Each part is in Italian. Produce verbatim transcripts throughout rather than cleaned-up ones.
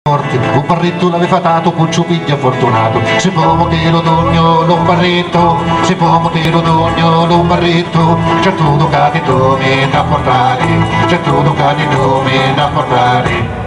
Un barretto l'aveva dato con ciupiglia fortunato. Se può motero d'ogno lo barretto, se può motero d'ogno lo barretto, certo ducati dove da portare, certo ducati dove da portare.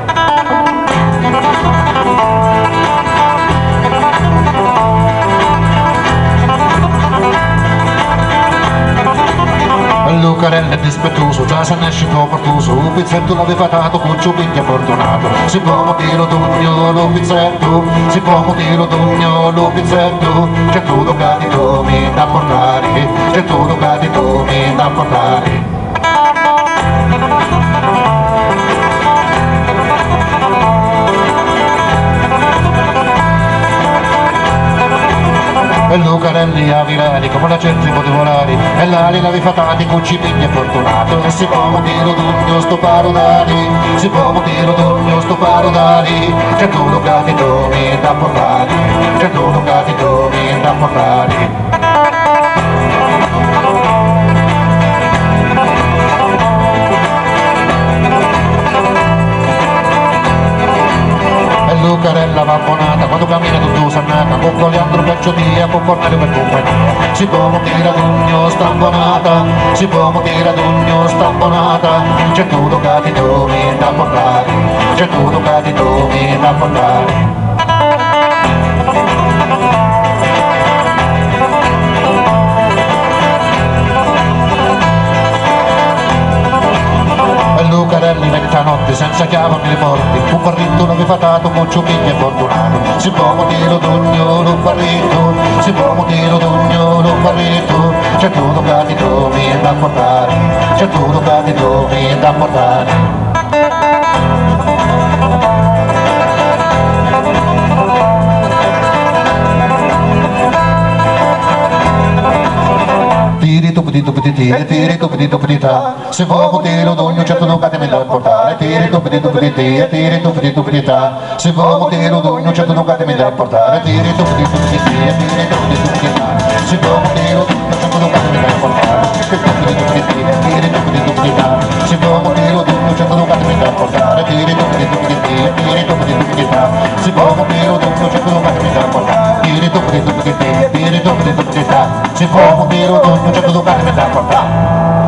Lucarella è dispettoso, già se ne esce portoso, un pizzetto l'aveva dato con ciupiglia fortunato. Si può motero d'ogno lo pizzetto, si può motero d'ogno lo pizzetto, c'è tutto cadito mi da portare, c'è tutto cadito mi da portare. E Lucarelli a virali come la cerchi poteva volare, e l'ali l'aveva fatati con cipiglia fortunato. E si può motero d'ogno sto parodali, si può motero d'ogno sto parodali, c'è tutto cadito mi da portare, c'è tutto cadito mi da portare. Lucarella va abbonata quando cammina tutto sannata, con Coliandro Pecciotia, con Cornelio per compagnia. Si può motire d'ogno sta abbonata, si può motire d'ogno sta abbonata, c'è tutto cadito mi da portare, c'è tutto cadito mi da portare. Lucarelli mezzanotte senza chiave nelle porte, un barretto l'aveva dato con ciupiglia fortunato. Si può motero d'ogno lo barretto, si può motero d'ogno lo barretto, c'è tutto cadito mi da portare, c'è tutto cadito mi da portare. Tiri tu piti tu piti tiri, tiri tu piti tu piti ta. Se vuoi motero d'ogno certo non cade da portare. Tiri tu piti tu piti tiri, tiri tu piti tu piti ta. Se vuoi motero d'ogno certo non cade da portare. Tiri tu piti tu piti tiri, tiri tu piti tu piti ta. Se vuoi motero d'ogno certo non cade da portare. Tiri tu piti tu piti tiri, tiri tu piti tu piti ta. Se vuoi motero d'ogno certo non cade da portare. Tiri tu piti tu piti tiri, tiri tu piti tu piti ta. Se vuoi motero d'ogno certo non cade da portare. Tiri tu piti tu piti tiri, tiri tu piti tu piti ta. Se vuoi motero d'ogno certo non cade da portare.